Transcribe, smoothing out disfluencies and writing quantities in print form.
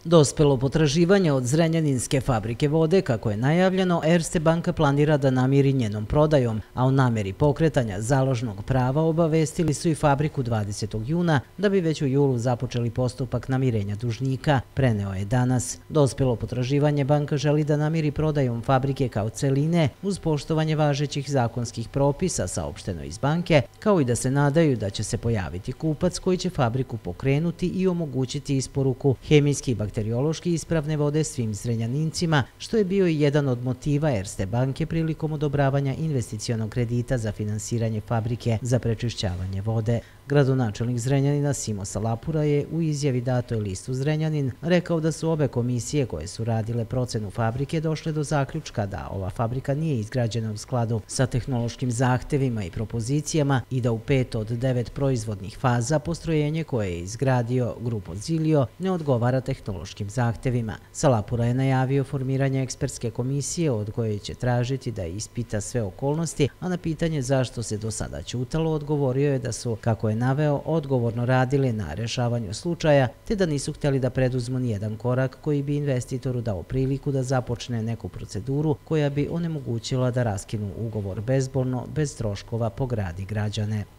Dospelo potraživanje od Zrenjaninske fabrike vode, kako je najavljeno, Erste banka planira da namiri njenom prodajom, a o nameri pokretanja založnog prava obavestili su i fabriku 20. juna, da bi već u julu započeli postupak namirenja dužnika, preneo je danas. Dospelo potraživanje banka želi da namiri prodajom fabrike kao celine uz poštovanje važećih zakonskih propisa, saopšteno iz banke, kao i da se nadaju da će se pojaviti kupac koji će fabriku pokrenuti i omogućiti isporuku hemijski i bakteriološki ispravne vode svim Zrenjanincima, što je bio i jedan od motiva Erste banke prilikom odobravanja investicionog kredita za finansiranje fabrike za prečišćavanje vode. Gradonačelnik Zrenjanina Simo Salapura je u izjavi datoj listu Zrenjanin rekao da su obe komisije koje su radile procenu fabrike došle do zaključka da ova fabrika nije izgrađena u skladu sa tehnološkim zahtevima i propozicijama i da u 5 od 9 proizvodnih faza postrojenje koje je izgradio Grupo Zilio ne odgovara tehnološkim zahtevima. Salapura je najavio formiranje ekspertske komisije od koje će tražiti da ispita sve okolnosti, a na pitanje zašto se do sada ćutalo odgovorio je da su, kako je naveo, odgovorno radili na rešavanju slučaja, te da nisu htjeli da preduzmu nijedan korak koji bi investitoru dao priliku da započne neku proceduru koja bi onemogućila da raskinu ugovor bezbolno, bez troškova po grad i građane.